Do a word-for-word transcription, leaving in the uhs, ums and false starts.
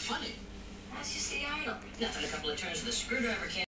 funny? As you see, I don't. Nothing a couple of turns of the screwdriver can't.